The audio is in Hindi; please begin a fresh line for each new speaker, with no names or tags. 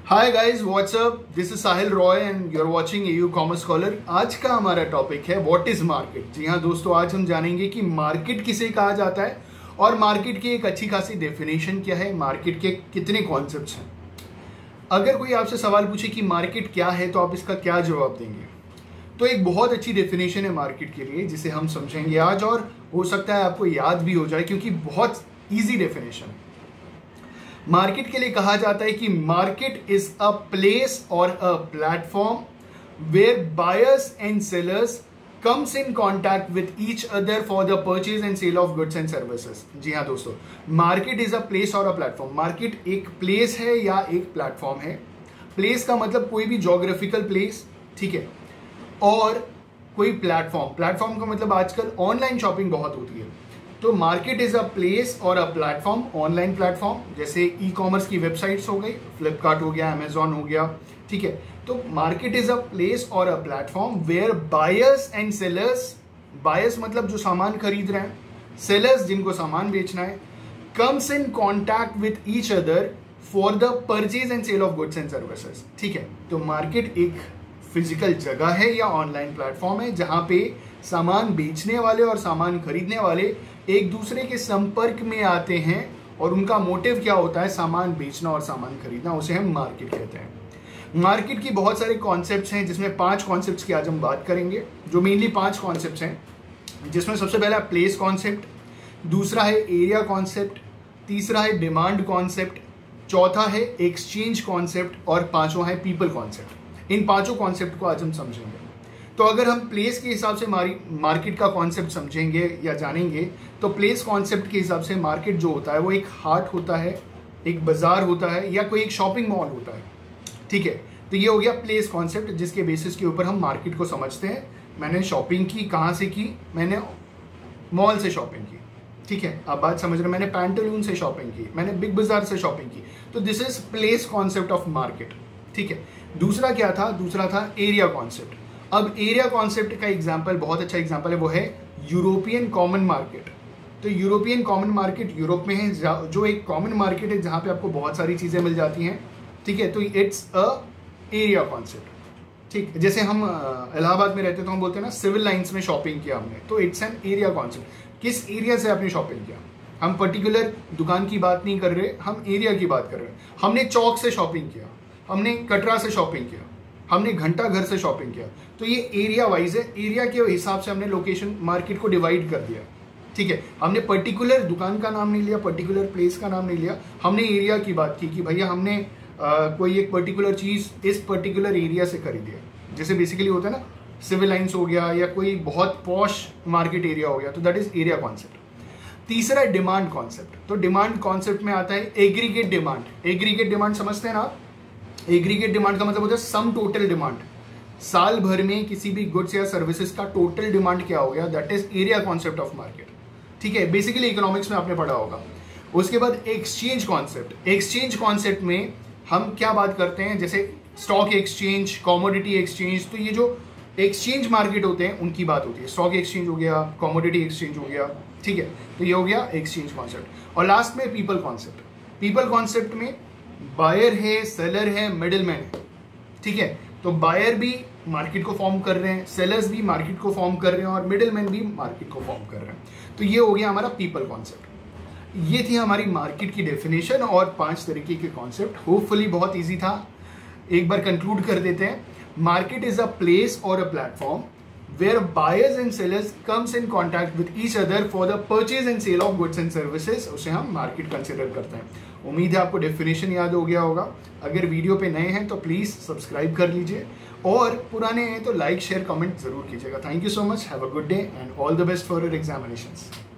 Hi guys, what's up, this is Sahil Roy and you are watching AU commerce scholar. आज का हमारा टॉपिक है व्हाट इज मार्केट। जी हाँ दोस्तों, आज हम जानेंगे कि मार्केट किसे कहा जाता है और मार्केट की एक अच्छी खासी डेफिनेशन क्या है, मार्केट के कितने कॉन्सेप्ट्स हैं। अगर कोई आपसे सवाल पूछे कि मार्केट क्या है तो आप इसका क्या जवाब देंगे? तो एक बहुत अच्छी डेफिनेशन है मार्केट के लिए जिसे हम समझेंगे आज, और हो सकता है आपको याद भी हो जाए क्योंकि बहुत ईजी डेफिनेशन है। मार्केट के लिए कहा जाता है कि मार्केट इज अ प्लेस और a platform where buyers and sellers comes in contact with each other for the purchase and sale of goods and services। जी हाँ दोस्तों, मार्केट इज अ प्लेस और अ प्लेटफॉर्म। मार्केट एक प्लेस है या एक प्लेटफॉर्म है। प्लेस का मतलब कोई भी जोग्राफिकल प्लेस, ठीक है, और कोई प्लेटफॉर्म। प्लेटफॉर्म का मतलब आजकल ऑनलाइन शॉपिंग बहुत होती है, तो मार्केट इज अ प्लेस और अ प्लेटफॉर्म, ऑनलाइन प्लेटफॉर्म जैसे ई कॉमर्स की वेबसाइट्स हो गई, फ्लिपकार्ट हो गया, अमेजॉन हो गया, ठीक है। तो मार्केट इज अ प्लेस और a platform where buyers and sellers, buyers मतलब जो सामान खरीद रहे हैं, सेलर्स जिनको सामान बेचना है, comes in contact with each other for the purchase and sale of goods and services, ठीक है। तो मार्केट एक फिजिकल जगह है या ऑनलाइन प्लेटफॉर्म है जहां पे सामान बेचने वाले और सामान खरीदने वाले एक दूसरे के संपर्क में आते हैं, और उनका मोटिव क्या होता है? सामान बेचना और सामान खरीदना। उसे हम मार्केट कहते हैं। मार्केट की बहुत सारे कॉन्सेप्ट्स हैं जिसमें 5 कॉन्सेप्ट्स की आज हम बात करेंगे, जो मेनली 5 कॉन्सेप्ट्स हैं, जिसमें सबसे पहला है प्लेस कॉन्सेप्ट, दूसरा है एरिया कॉन्सेप्ट, तीसरा है डिमांड कॉन्सेप्ट, चौथा है एक्सचेंज कॉन्सेप्ट और पांचवा है पीपल कॉन्सेप्ट। इन पांचों कॉन्सेप्ट को आज हम समझेंगे। तो अगर हम प्लेस के हिसाब से मार्केट का कॉन्सेप्ट समझेंगे या जानेंगे, तो प्लेस कॉन्सेप्ट के हिसाब से मार्केट जो होता है वो एक हाट होता है, एक बाजार होता है, या कोई एक शॉपिंग मॉल होता है, ठीक है। तो ये हो गया प्लेस कॉन्सेप्ट, जिसके बेसिस के ऊपर हम मार्केट को समझते हैं। मैंने शॉपिंग की, कहाँ से की? मैंने मॉल से शॉपिंग की, ठीक है। आप बात समझ रहे हैं, मैंने पैंटालून से शॉपिंग की, मैंने बिग बाजार से शॉपिंग की। तो this is place concept of market, ठीक है। दूसरा क्या था? दूसरा था एरिया कॉन्सेप्ट। अब एरिया कॉन्सेप्ट का एग्जांपल, बहुत अच्छा एग्जांपल है, वो है यूरोपियन कॉमन मार्केट। तो यूरोपियन कॉमन मार्केट यूरोप में है, जो एक कॉमन मार्केट है जहां पे आपको बहुत सारी चीजें मिल जाती हैं, ठीक है। तो इट्स अ एरिया कॉन्सेप्ट, ठीक। जैसे हम इलाहाबाद में रहते तो हम बोलते हैं ना सिविल लाइंस में शॉपिंग किया हमने, तो इट्स एन एरिया कॉन्सेप्ट। किस एरिया से आपने शॉपिंग किया? हम पर्टिकुलर दुकान की बात नहीं कर रहे, हम एरिया की बात कर रहे हैं। हमने चौक से शॉपिंग किया, हमने कटरा से शॉपिंग किया, हमने घंटा घर से शॉपिंग किया। तो ये एरिया वाइज है। एरिया के हिसाब से हमने लोकेशन मार्केट को डिवाइड कर दिया, ठीक है। हमने पर्टिकुलर दुकान का नाम नहीं लिया, पर्टिकुलर प्लेस का नाम नहीं लिया, हमने एरिया की बात की कि भैया हमने कोई एक पर्टिकुलर चीज इस पर्टिकुलर एरिया से खरीदी है। जैसे बेसिकली होता है ना, सिविल लाइंस हो गया या कोई बहुत पॉश मार्केट एरिया हो गया, तो दैट इज एरिया कॉन्सेप्ट। तीसरा है डिमांड कॉन्सेप्ट। तो डिमांड कॉन्सेप्ट में आता है एग्रीगेट डिमांड। एग्रीगेट डिमांड समझते हैं ना आप? एग्रीगेट डिमांड का मतलब होता है सम टोटल डिमांड। साल भर में किसी भी गुड्स या सर्विसेज का टोटल डिमांड क्या हो गया, that is area concept of market, ठीक है। बेसिकली इकोनॉमिक्स में आपने पढ़ा होगा। उसके बाद एक्सचेंज कॉन्सेप्ट। एक्सचेंज कॉन्सेप्ट में हम क्या बात करते हैं? जैसे स्टॉक एक्सचेंज, कॉमोडिटी एक्सचेंज। तो ये जो एक्सचेंज मार्केट होते हैं उनकी बात होती है। स्टॉक एक्सचेंज हो गया, कॉमोडिटी एक्सचेंज हो गया, ठीक है। तो ये हो गया एक्सचेंज कॉन्सेप्ट। और लास्ट में पीपल कॉन्सेप्ट। पीपल कॉन्सेप्ट में बायर है, सेलर है, मिडिलमैन है, ठीक है। तो बायर भी मार्केट को फॉर्म कर रहे हैं, सेलर्स भी मार्केट को फॉर्म कर रहे हैं, और मिडिलमैन भी मार्केट को फॉर्म कर रहे हैं। तो ये हो गया हमारा पीपल कॉन्सेप्ट। ये थी हमारी मार्केट की डेफिनेशन और 5 तरीके के कॉन्सेप्ट। होपफुली बहुत इजी था। एक बार कंक्लूड कर देते हैं। मार्केट इज अ प्लेस और a platform where buyers and sellers comes in contact with each other for the purchase and sale of goods and services, उसे हम मार्केट कंसिडर करते हैं। उम्मीद है आपको डेफिनेशन याद हो गया होगा। अगर वीडियो पे नए हैं तो प्लीज सब्सक्राइब कर लीजिए, और पुराने हैं तो लाइक, शेयर, कमेंट जरूर कीजिएगा। Thank you so much, have a good day and all the best for your examinations.